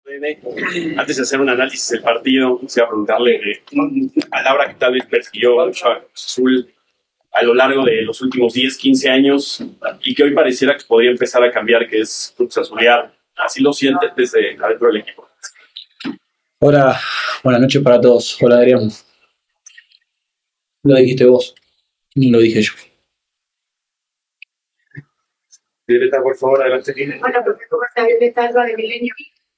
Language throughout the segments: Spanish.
Antes de hacer un análisis del partido, quisiera preguntarle palabra que tal vez persiguió a Cruz Azul a lo largo de los últimos 10, 15 años y que hoy pareciera que podría empezar a cambiar, que es Cruz Azulear. Así lo sientes desde adentro del equipo. Hola, buenas noches para todos. Hola, Adrián. Lo dijiste vos, ni lo dije yo. Violeta, por favor, adelante. Hola, profesor, ¿cómo está? Violeta Alba de Milenio.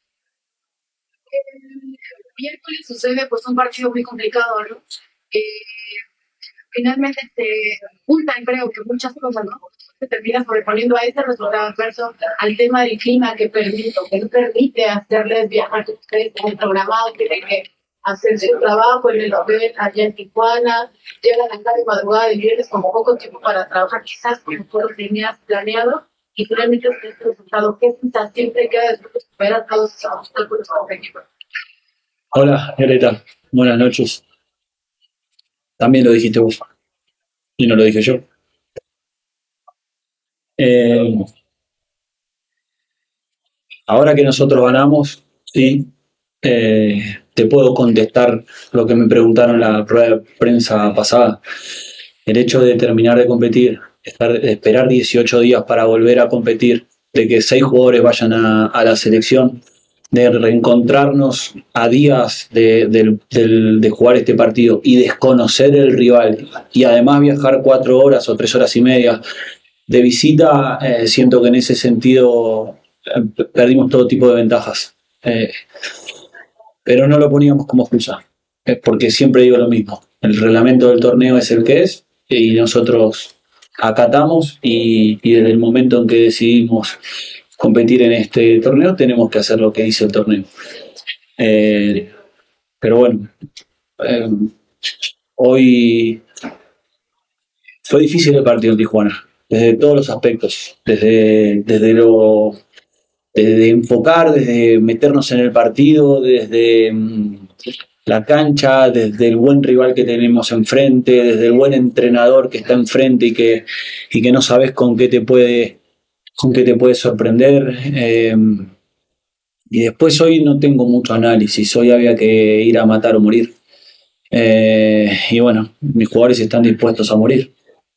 El miércoles sucede pues un partido muy complicado, ¿no? Finalmente se juntan, creo que muchas cosas, ¿no? Se termina sobreponiendo a ese resultado adverso al tema del clima que no permite hacerles viajar que ustedes tienen programado, tienen que hacer su trabajo en el hotel allá en Tijuana, llegan acá de madrugada de viernes con poco tiempo para trabajar, quizás como tú lo tenías planeado, y finalmente este resultado, ¿qué sensación te queda después de superar todos esos obstáculos como equipo? Hola, Violeta. Buenas noches. También lo dijiste vos, y no lo dije yo. Ahora que nosotros ganamos, sí, te puedo contestar lo que me preguntaron en la prueba de prensa pasada. El hecho de terminar de competir, esperar 18 días para volver a competir, de que 6 jugadores vayan a la selección, de reencontrarnos a días de jugar este partido y desconocer el rival y además viajar 4 horas o 3 horas y media de visita, siento que en ese sentido perdimos todo tipo de ventajas. Pero no lo poníamos como excusa, porque siempre digo lo mismo, el reglamento del torneo es el que es y nosotros acatamos y desde el momento en que decidimos competir en este torneo tenemos que hacer lo que dice el torneo. Pero bueno, hoy fue difícil el partido en Tijuana, desde todos los aspectos, desde enfocar, desde meternos en el partido, desde la cancha, desde el buen rival que tenemos enfrente, desde el buen entrenador que está enfrente y que no sabes con qué te puede sorprender. Y después hoy no tengo mucho análisis, hoy había que ir a matar o morir. Y bueno, mis jugadores están dispuestos a morir.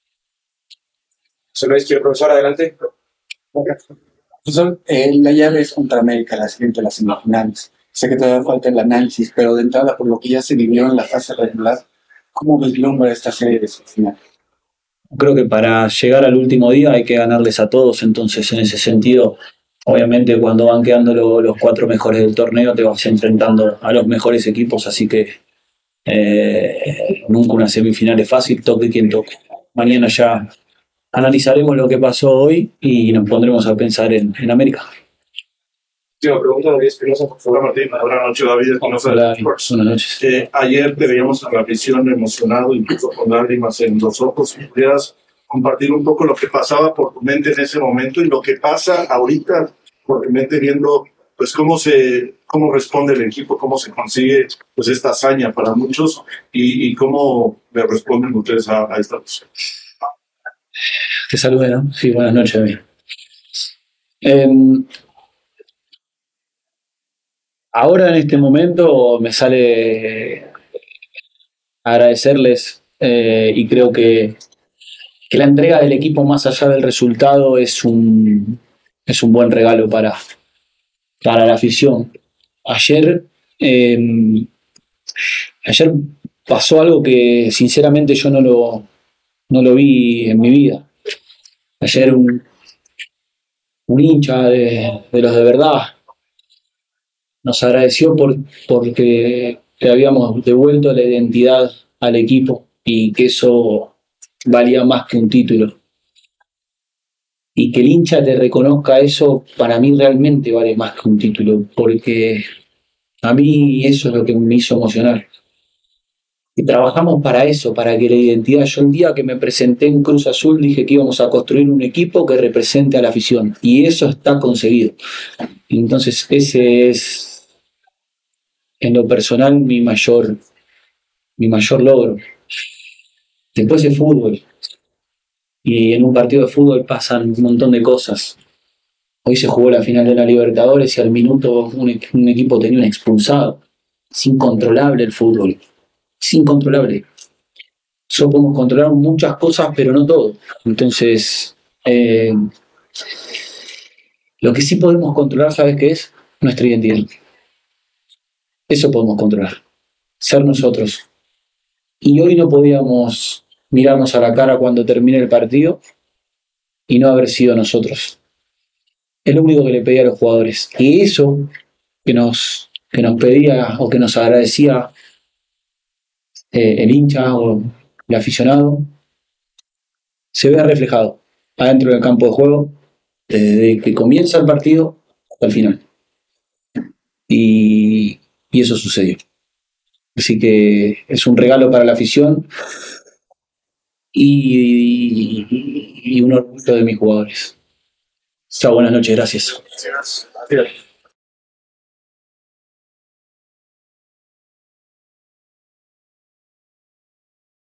Solo es que el profesor, adelante. Profesor, la llave es contra América, la siguiente de las semifinales. Sé que todavía falta el análisis, pero de entrada, por lo que ya se vivió en la fase regular, ¿cómo vislumbra esta serie de semifinales? Creo que para llegar al último día hay que ganarles a todos, entonces en ese sentido, obviamente cuando van quedando los 4 mejores del torneo te vas enfrentando a los mejores equipos, así que nunca una semifinal es fácil, toque quien toque. Mañana ya analizaremos lo que pasó hoy y nos pondremos a pensar en América. Última pregunta, David Espinosa, por favor. Martín, buenas noches, David Espinosa. Buenas noches. Ayer te veíamos en la visión emocionado, incluso con lágrimas en los ojos. ¿Podrías compartir un poco lo que pasaba por tu mente en ese momento y lo que pasa ahorita por tu mente, viendo pues cómo responde el equipo, cómo se consigue pues esta hazaña para muchos y cómo le responden ustedes a esta posición? Te saludé, ¿no? Sí, buenas noches, amigo. Ahora en este momento me sale agradecerles y creo que la entrega del equipo más allá del resultado es un buen regalo para la afición. Ayer pasó algo que sinceramente yo no lo vi en mi vida. Ayer un hincha de los de verdad nos agradeció porque le habíamos devuelto la identidad al equipo y que eso valía más que un título. Y que el hincha te reconozca eso, para mí realmente vale más que un título, porque a mí eso es lo que me hizo emocionar. Y trabajamos para eso, para que la identidad. Yo el día que me presenté en Cruz Azul dije que íbamos a construir un equipo que represente a la afición. Y eso está conseguido. Entonces ese es, en lo personal, mi mayor logro. Después es fútbol. Y en un partido de fútbol pasan un montón de cosas. Hoy se jugó la final de la Libertadores y al minuto un equipo tenía un expulsado. Es incontrolable el fútbol. Es incontrolable. Solo podemos controlar muchas cosas, pero no todo. Entonces, lo que sí podemos controlar, ¿sabes qué es? Nuestra identidad. Eso podemos controlar. Ser nosotros. Y hoy no podíamos mirarnos a la cara cuando termine el partido y no haber sido nosotros. Es lo único que le pedía a los jugadores. Y eso que nos pedía o que nos agradecía el hincha o el aficionado, se vea reflejado adentro del campo de juego desde que comienza el partido hasta el final. Y eso sucedió. Así que es un regalo para la afición y un orgullo de mis jugadores. Chao, buenas noches, gracias. Gracias.